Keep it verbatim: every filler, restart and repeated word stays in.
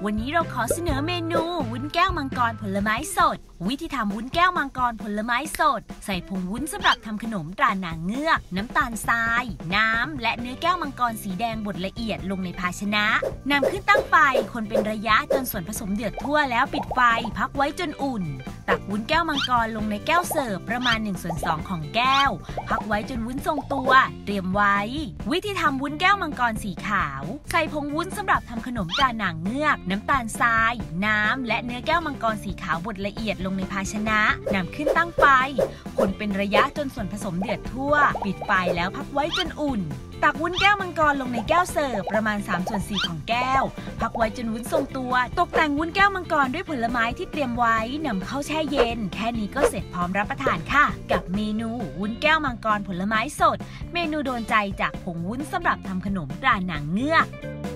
วันนี้เราขอเสนอเมนูวุ้นแก้วมังกรผลไม้สดวิธีทำวุ้นแก้วมังกรผลไม้สดใส่ผงวุ้นสำหรับทำขนมตรานางเงือกน้ำตาลทรายน้ำและเนื้อแก้วมังกรสีแดงบดละเอียดลงในภาชนะนำขึ้นตั้งไฟคนเป็นระยะจนส่วนผสมเดือดทั่วแล้วปิดไฟพักไว้จนอุ่นตักวุ้นแก้วมังกรลงในแก้วเสิร์ฟประมาณหนึ่งส่วนสองของแก้วพักไว้จนวุ้นทรงตัวเตรียมไว้วิธีทำวุ้นแก้วมังกรสีขาวใส่ผงวุ้นสำหรับทำขนมตรานางเงือกน้ำตาลทรายน้ำและเนื้อแก้วมังกรสีขาวบดละเอียดลงในภาชนะนำขึ้นตั้งไฟคนเป็นระยะจนส่วนผสมเดือดทั่วปิดไฟแล้วพักไว้จนอุ่นตักวุ้นแก้วมังกรลงในแก้วเสิร์ฟประมาณสามส่วนสี่ของแก้วพักไว้จนวุ้นทรงตัวตกแต่งวุ้นแก้วมังกรด้วยผลไม้ที่เตรียมไว้นำเข้าแช่เย็นแค่นี้ก็เสร็จพร้อมรับประทานค่ะกับเมนูวุ้นแก้วมังกรผลไม้สดเมนูโดนใจจากผงวุ้นสำหรับทำขนมตรานางเงือก